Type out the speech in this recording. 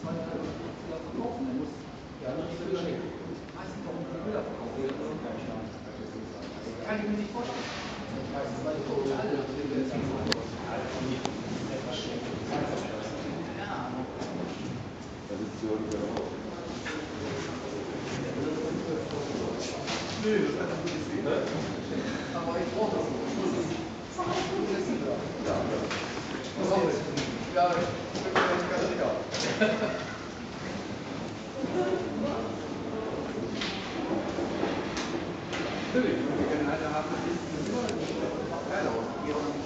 Kann ich mir nicht vorstellen. Nö, das ist einfach nicht sehen. Aber ich brauche das nicht. Ja, ich bin mir nicht ganz sicher. Natürlich, wenn wir gerne eine haben, dann ist es immer geil aus.